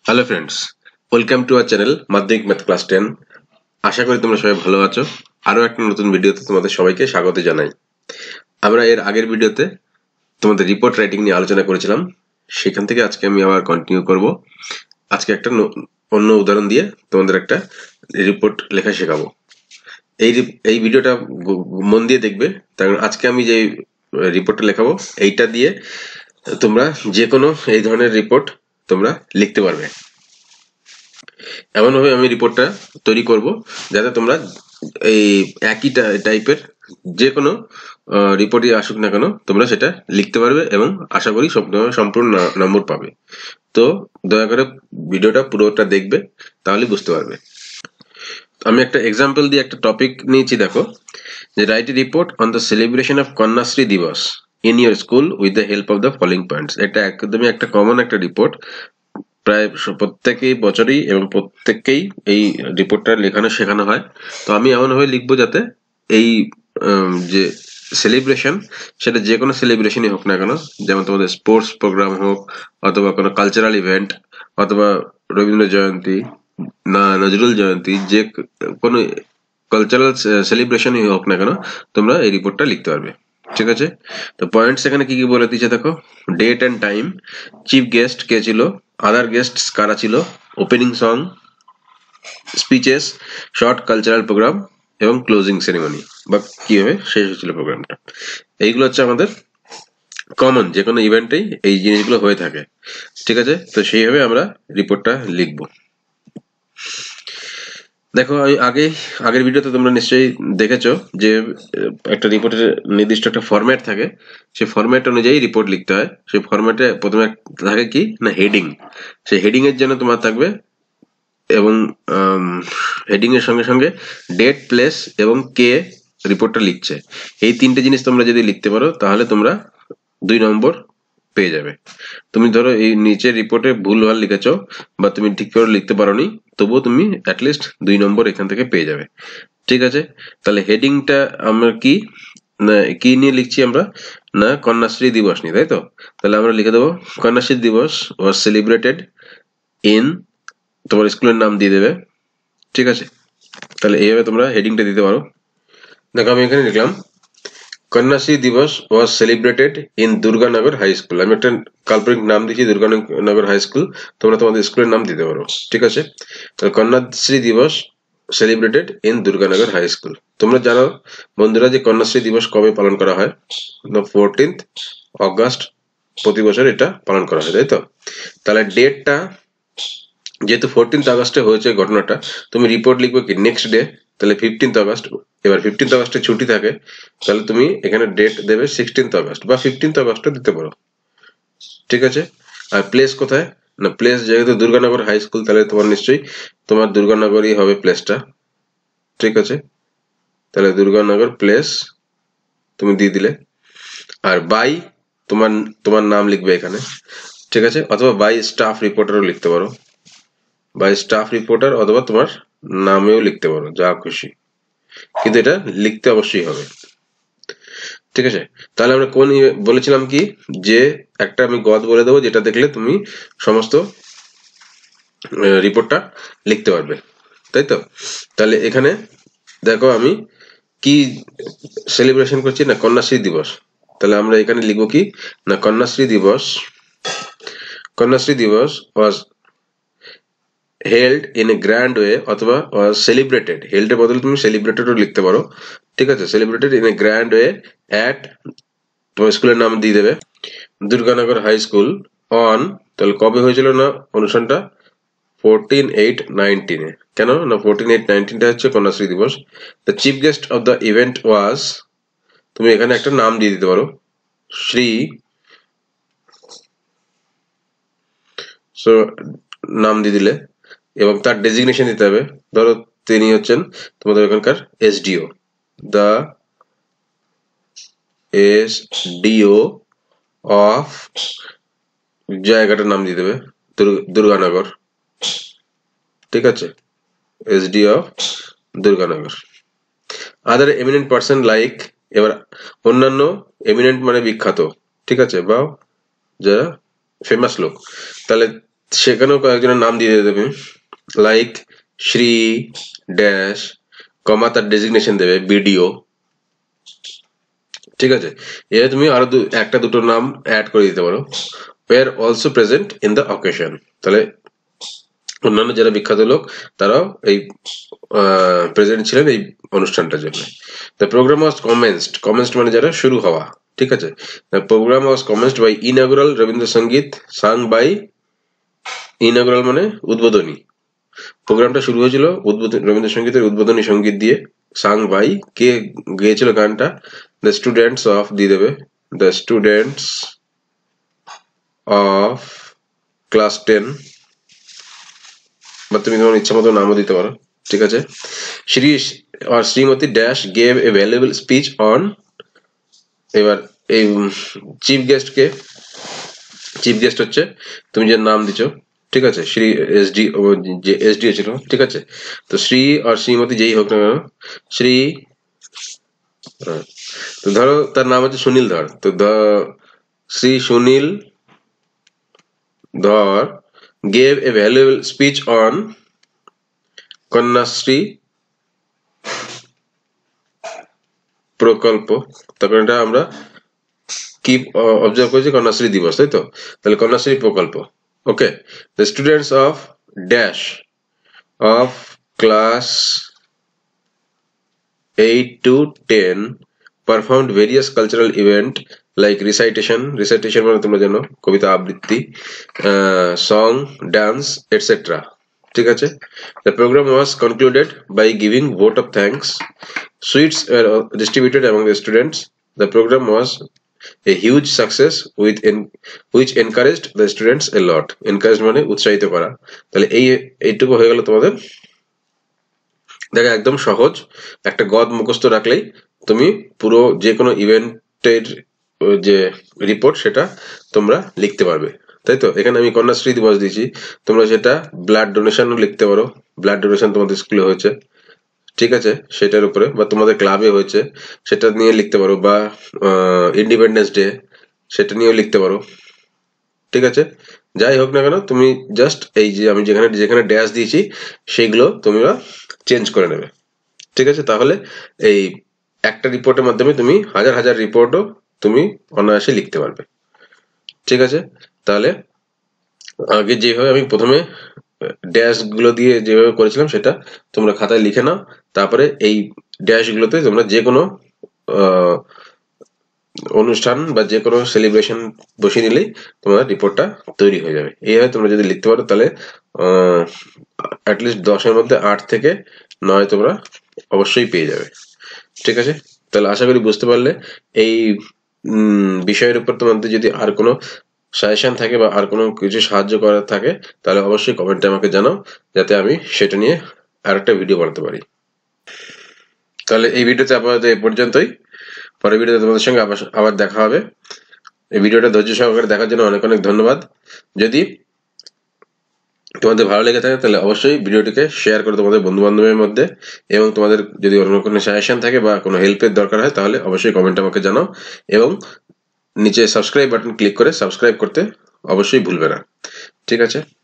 Hello friends, welcome to our channel Madhyamik math class 10। আশা করি তোমরা সবাই ভালো আছো। আরও একটা নতুন ভিডিওতে তোমাদের সবাইকে স্বাগত জানাই। আমরা এর আগের ভিডিওতে তোমাদের রিপোর্ট রাইটিং নিয়ে আলোচনা করেছিলাম, সেখান থেকে আজকে আমি আবার কন্টিনিউ করব। আজকে একটা অন্য উদাহরণ দিয়ে তোমাদের একটা রিপোর্ট লেখা শেখাবো। এই ভিডিওটা মন দিয়ে দেখবে, কারণ আজকে আমি যে রিপোর্টটা লেখাবো এইটা দিয়ে তোমরা যে কোনো এই ধরনের রিপোর্ট তোমরা লিখতে পারবে। এমনভাবে আমি রিপোর্টটা তৈরি করব যাতে তোমরা এই একই টাইপের যে কোনো রিপোর্টই আসুক না কেন তোমরা সেটা লিখতে পারবে এবং আশা করি সম্পূর্ণ নম্বর পাবে। তো দয়া করে ভিডিওটা পুরোটা দেখবে, তাহলে বুঝতে পারবে। আমি একটা এক্সাম্পল দিয়ে একটা টপিক নিয়েছি, দেখো যে write a report on the celebration of Kanyashree Dibas in your school with the help of the following points. এটা একদমই একটা কমন একটা রিপোর্ট, প্রায় প্রত্যেকেই বছরই এবং প্রত্যেককেই এই রিপোর্টটা শেখানো হয়। তো আমি এমনভাবে লিখবো যাতে এই যে সেলিব্রেশন, সেটা যে কোনো সেলিব্রেশনই হোক না কেন, যেমন তোমাদের স্পোর্টস প্রোগ্রাম হোক, অথবা কোনো কালচারাল ইভেন্ট, অথবা রবীন্দ্র জয়ন্তী, না নজরুল জয়ন্তী, যে কোনো কালচারাল সেলিব্রেশনই হোক না কেন তোমরা এই রিপোর্টটা লিখতে পারবে। ঠিক আছে, তো পয়েন্টস এখানে কি কি বলে দিয়েছে দেখো। Date and time, chief guest কে ছিল, আদার গেস্ট কারা ছিল, opening song, speeches, short cultural program এবং ক্লোজিং সেরেমনি বা কিভাবে শেষ হয়েছিল প্রোগ্রামটা। এইগুলো হচ্ছে আমাদের কমন, যে কোনো ইভেন্টেই এই জিনিসগুলো হয়ে থাকে। ঠিক আছে, তো সেইভাবে আমরা রিপোর্টটা লিখবো। দেখো, আমি আগের ভিডিওতে তোমরা নিশ্চয়ই দেখেছো যে একটা রিপোর্টের নির্দিষ্ট একটা ফরম্যাট থাকে, সেই ফরম্যাট অনুযায়ী রিপোর্ট লিখতে হয়। সেই ফরম্যাটে প্রথমে থাকে কি না হেডিং। সেই হেডিং এর জন্য তোমার থাকবে, এবং হেডিং এর সঙ্গে সঙ্গে ডেট, প্লেস এবং কে রিপোর্টটা লিখছে। এই তিনটে জিনিস তোমরা যদি লিখতে পারো তাহলে তোমরা 2 নম্বর পেয়ে যাবে। তুমি ধরো এই নিচের রিপোর্টে ভুলভাল লিখেছো বা তুমি ঠিক করে লিখতে পারোনি, তবুও তুমি অ্যাটলিস্ট 2 নম্বর এখান থেকে পেয়ে যাবে। ঠিক আছে, তাহলে হেডিংটা আমরা কি না কি নিয়ে লিখছি আমরা, না কন্যাশ্রী দিবস নিয়ে, তাই তো। তাহলে আমরা লিখে দেবো Kanyashree Dibas was celebrated in, তোমার স্কুলের নাম দিয়ে দেবে। ঠিক আছে, তাহলে এইভাবে তোমরা হেডিংটা দিতে পারো। দেখো আমি এখানে লিখলাম Kanyashree Dibas was celebrated in Durganagar high school. আমি একটা কাল্পনিক নাম দিচ্ছি দুর্গানগর হাই স্কুল, তোমরা তোমাদের স্কুলের নাম দিতে পারো। ঠিক আছে, তাহলে Kanyashree Dibas celebrated in Durganagar high school. তোমরা জানো বন্ধুরা যে কন্যাশ্রী দিবস কবে পালন করা হয়, 14th অগস্ট প্রতি বছর এটা পালন করা হয়, তাই তো। তাহলে ডেটটা যেহেতু 14th আগস্টে হয়েছে ঘটনাটা, তুমি রিপোর্ট লিখবে কি নেক্সট ডে, তাহলে 15th আগস্ট। এবার 15th আগস্টে ছুটি থাকে, তাহলে তুমি এখানে ডেট দেবে 16th আগস্ট বা 15th আগস্টও দিতে পারো। ঠিক আছে, আর প্লেস কোথায়, না প্লেস যেহেতু দুর্গানগর হাই স্কুল, তাহলে তোমার নিশ্চয়ই তোমার দুর্গানগরই হবে প্লেসটা। ঠিক আছে, তাহলে দুর্গানগর প্লেস তুমি দিয়ে দিলে। আর বাই তোমার তোমার নাম লিখবে এখানে। ঠিক আছে, অথবা বাই স্টাফ রিপোর্টারও লিখতে পারো, বাই স্টাফ রিপোর্টার, অথবা তোমার নামেও লিখতে পারো, যা খুশি, কিন্তু এটা লিখতে অবশ্যই হবে। ঠিক আছে, তাহলে আমরা কোন বলেছিলাম কি যে একটা আমি গদ বলে দেবো যেটা দেখলে তুমি সমস্ত রিপোর্টটা লিখতে পারবে, তাই তো। তাহলে এখানে দেখো আমি কি সেলিব্রেশন করছি, না কন্যাশ্রী দিবস। তাহলে আমরা এখানে লিখবো কি না Kanyashree Dibas was held in a grand way, অথবা সেলিব্রেটেড, হেল্ড এর বদলে তুমি সেলিব্রেটেডও লিখতে পারো। ঠিক আছে, celebrated in a grand way at, তোমার স্কুলের নাম দিয়ে দেবে দুর্গানগর হাই স্কুল অন, তাহলে কবে হয়েছিল না অনুষ্ঠানটা 14/8/19 কেন না 14/8/19টা হচ্ছে Kanyashree Dibas. The chief guest of the event was, তুমি এখানে একটা নাম দিয়ে দিতে পারো, শ্রী, সো নাম দিয়ে দিলে, এবং তার ডেজিগনেশন দিতে হবে। ধরো তিনি হচ্ছেন তোমাদের ওখানকার এসডিও, দ্য এসডিও অফ, জায়গাটার নাম দিয়ে দেবে দুর্গানগর। ঠিক আছে, SDO of Durganagar. Other eminent person like, এবার অন্যান্য এমিনেন্ট মানে বিখ্যাত, ঠিক আছে, বা যারা ফেমাস লোক, তাহলে সেখানেও কয়েকজনের নাম দিয়ে দেবে, লাইক শ্রী ড্যাশ কমা তার ডেজিগনেশন দেবে বিডিও, ঠিক আছে। এবার তুমি আরো একটা দুটো নাম অ্যাড করে দিতে পারো, were also present in the occasion, তাহলে অন্যান্য যারা বিখ্যাত লোক তারাও এই প্রেজেন্ট ছিলেন এই অনুষ্ঠানটার জন্য। দ্য প্রোগ্রাম ওয়াজ কমেন্সড মানে যারা শুরু হওয়া, ঠিক আছে। The program was commenced by inaugural Rabindrasangeet song by, inaugural মানে উদ্বোধনী, প্রোগ্রামটা শুরু হয়েছিল রবীন্দ্রসঙ্গীতের উদ্বোধনী সঙ্গীত দিয়ে, সাং বাই কে গেয়েছিল গানটা, দ্য স্টুডেন্টস অফ দিয়ে দেবে, দ্য স্টুডেন্টস অফ ক্লাস 10, বা তুমি তোমার ইচ্ছা মতো নামও দিতে পারো, ঠিক আছে। শ্রী আর Shrimati dash gave a valuable speech on, এবার এই চিফ গেস্ট কে, চিফ গেস্ট হচ্ছে তুমি যে নাম দিছো, ঠিক আছে, শ্রী এসডি, যে এসডি ছিল, ঠিক আছে। তো শ্রী আর শ্রীমতী যেই হোক না কেন, শ্রী, তো ধরো তার নাম হচ্ছে সুনীল ধর, তো Shri Sunil Dhar gave a valuable speech on Kanyashree Prakalpa, তারপরে এটা আমরা কি অবজার্ভ করেছি, কন্যাশ্রী দিবস, তাই তো, তাহলে Kanyashree Prakalpa, okay. The students of dash of class 8 to 10 performed various cultural event like recitation মানে তোমরা জানো কবিতা আবৃত্তি, song, dance, etc. ঠিক আছে। The program was concluded by giving vote of thanks. Sweets were distributed among the students. The program was a huge success which encouraged the students a lot. Encouraged মানে উৎসাহিত করা, তাহলে এইটুকু হয়ে গেল তোমাদের। দেখো একদম সহজ, একটা গদ মুখস্থ রাখলেই তুমি পুরো যে কোনো ইভেন্টের যে রিপোর্ট সেটা তোমরা লিখতে পারবে, তাই তো। এখানে আমি কন্যাশ্রী দিবস দিয়েছি, তোমরা সেটা ব্লাড ডোনেশনও লিখতে পারো, ব্লাড ডোনেশন তোমাদের স্কুলে হয়েছে, ঠিক আছে, সেটার উপরে, বা তোমাদের ক্লাবে হয়েছে সেটা নিয়ে লিখতে পারো, বা ইন্ডিপেন্ডেন্স ডে সেটা নিয়েও লিখতে পারো, ঠিক আছে। যাই হোক না কেন তুমি জাস্ট এই যে আমি যেখানে যেখানে ড্যাশ দিয়েছি সেগুলো তোমরা চেঞ্জ করে নেবে, ঠিক আছে। তাহলে এই একটা রিপোর্টের মাধ্যমে তুমি হাজার হাজার রিপোর্টও তুমি অনায়াসে লিখতে পারবে, ঠিক আছে। তাহলে আগে যেভাবে আমি প্রথমে ড্যাশ গুলো দিয়ে যেভাবে করেছিলাম সেটা তোমরা খাতায় লিখে নাও, তারপরে এই ড্যাশ গুলোতে তোমরা যে কোনো অনুষ্ঠান বা যে কোনো সেলিব্রেশন বসিয়ে নিলেই তোমার রিপোর্টটা তৈরি হয়ে যাবে। এইভাবে তোমরা যদি লিখতে পারো তাহলে অ্যাটলিস্ট 10-এর মধ্যে 8 থেকে 9 তোমরা অবশ্যই পেয়ে যাবে, ঠিক আছে। তাহলে আশা করি বুঝতে পারলে। এই বিষয়ের উপর তোমাদের যদি আর কোনো সাজেশন থাকে বা আর কোনো কিছু সাহায্য করার থাকে তাহলে অবশ্যই কমেন্টে আমাকে জানাও, যাতে আমি সেটা নিয়ে আরেকটা ভিডিও বানাতে পারি। তাহলে এই ভিডিওতে আপাতত এই পর্যন্তই, পরের ভিডিওতে তোমাদের সঙ্গে আবার দেখা হবে। এই ভিডিওটা ধৈর্য সহকারে দেখার জন্য অনেক অনেক ধন্যবাদ। যদি তোমাদের ভালো লেগে থাকে তাহলে অবশ্যই ভিডিওটিকে শেয়ার করো তোমাদের বন্ধু বান্ধবের মধ্যে, এবং তোমাদের যদি অন্য কোনো সাজেশন থাকে বা কোনো হেল্পের দরকার হয় তাহলে অবশ্যই কমেন্টে আমাকে জানাও, এবং নিচে সাবস্ক্রাইব বাটন ক্লিক করে সাবস্ক্রাইব করতে অবশ্যই ভুলবে না, ঠিক আছে।